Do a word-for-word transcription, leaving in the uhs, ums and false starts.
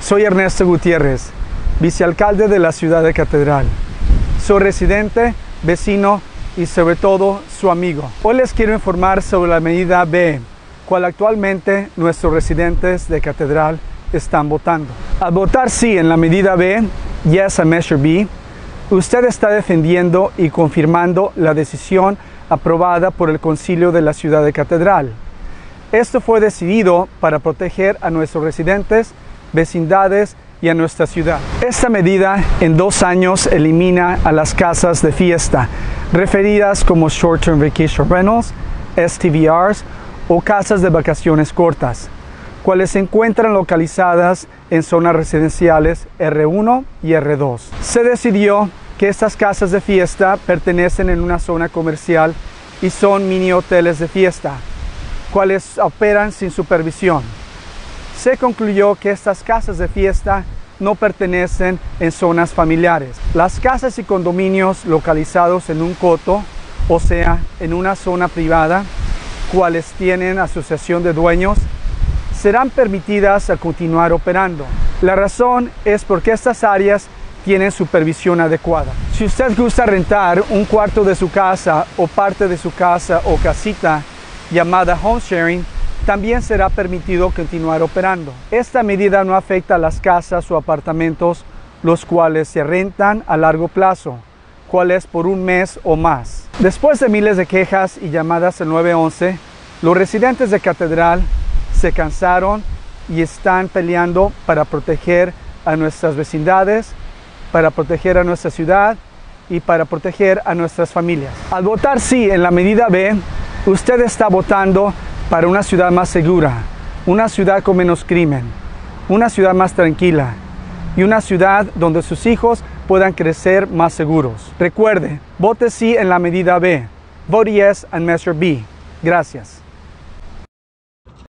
Soy Ernesto Gutiérrez, vicealcalde de la ciudad de Catedral. Soy residente, vecino y sobre todo su amigo. Hoy les quiero informar sobre la medida B, cual actualmente nuestros residentes de Catedral están votando. Al votar sí en la medida B, yes a Measure B, usted está defendiendo y confirmando la decisión aprobada por el Concilio de la ciudad de Catedral. Esto fue decidido para proteger a nuestros residentes, vecindades y a nuestra ciudad. Esta medida en dos años elimina a las casas de fiesta, referidas como Short Term Vacation Rentals, S T V Rs o casas de vacaciones cortas, cuales se encuentran localizadas en zonas residenciales R uno y R dos. Se decidió que estas casas de fiesta pertenecen en una zona comercial y son mini hoteles de fiesta, cuales operan sin supervisión. Se concluyó que estas casas de fiesta no pertenecen en zonas familiares. Las casas y condominios localizados en un coto, o sea, en una zona privada, cuales tienen asociación de dueños, serán permitidas a continuar operando. La razón es porque estas áreas tienen supervisión adecuada. Si usted gusta rentar un cuarto de su casa o parte de su casa o casita llamada home sharing, también será permitido continuar operando. Esta medida no afecta a las casas o apartamentos los cuales se rentan a largo plazo, cuales por un mes o más. Después de miles de quejas y llamadas al nueve once, los residentes de Catedral se cansaron y están peleando para proteger a nuestras vecindades, para proteger a nuestra ciudad y para proteger a nuestras familias. Al votar sí en la medida B, usted está votando para una ciudad más segura, una ciudad con menos crimen, una ciudad más tranquila y una ciudad donde sus hijos puedan crecer más seguros. Recuerde, vote sí en la medida B. Vote yes on Measure B. Gracias.